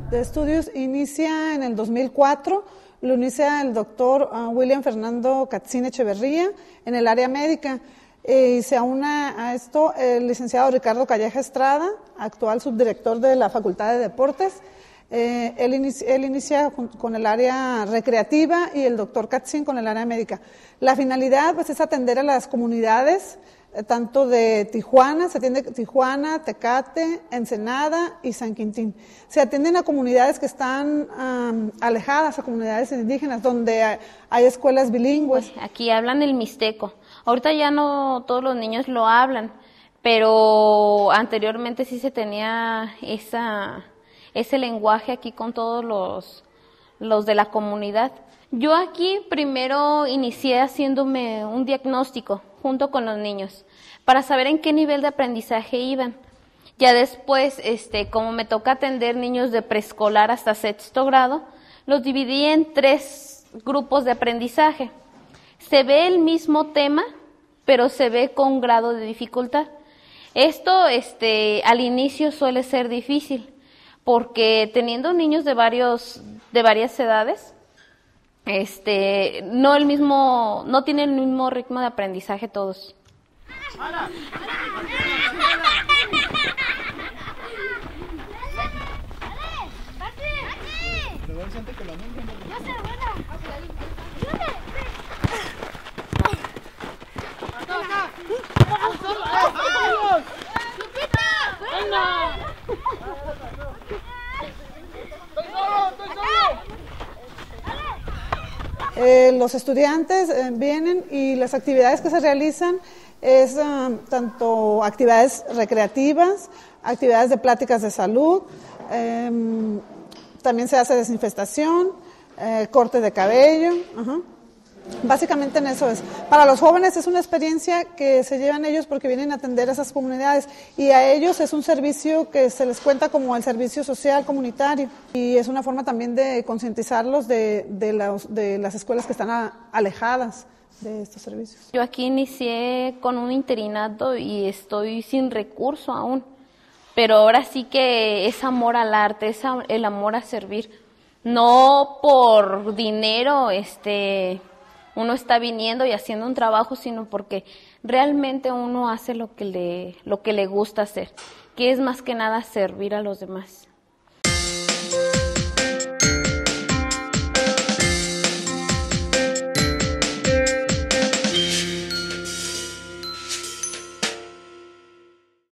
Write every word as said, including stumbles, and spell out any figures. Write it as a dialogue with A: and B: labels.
A: de estudios inicia en el dos mil cuatro, lo inicia el doctor uh, William Fernando Katzin Echeverría en el área médica. Eh, y se aúna a esto el licenciado Ricardo Calleja Estrada, actual subdirector de la Facultad de Deportes. Eh, él, inicia, él inicia con, con el área recreativa y el doctor Katzin con el área médica. La finalidad pues es atender a las comunidades, eh, tanto de Tijuana, se atiende Tijuana, Tecate, Ensenada y San Quintín. Se atienden a comunidades que están um, alejadas, a comunidades indígenas, donde hay, hay escuelas bilingües.
B: Aquí hablan el mixteco. Ahorita ya no todos los niños lo hablan, pero anteriormente sí se tenía esa, ese lenguaje aquí con todos los, los de la comunidad. Yo aquí primero inicié haciéndome un diagnóstico junto con los niños para saber en qué nivel de aprendizaje iban. Ya después, este, como me toca atender niños de preescolar hasta sexto grado, los dividí en tres grupos de aprendizaje. Se ve el mismo tema, pero se ve con grado de dificultad. Esto, este, al inicio suele ser difícil, porque teniendo niños de varios, de varias edades, este, no el mismo, no tienen el mismo ritmo de aprendizaje todos.
A: Eh, los estudiantes eh, vienen y las actividades que se realizan es uh, tanto actividades recreativas, actividades de pláticas de salud, eh, también se hace desinfestación, eh, corte de cabello, uh-huh. Básicamente en eso es. Para los jóvenes es una experiencia que se llevan ellos porque vienen a atender a esas comunidades y a ellos es un servicio que se les cuenta como el servicio social comunitario y es una forma también de concientizarlos de, de, las, de las escuelas que están a, alejadas de estos servicios.
B: Yo aquí inicié con un interinato y estoy sin recurso aún, pero ahora sí que es amor al arte, es el amor a servir, no por dinero, este... uno está viniendo y haciendo un trabajo, sino porque realmente uno hace lo que le, lo que le gusta hacer, que es más que nada servir a los demás.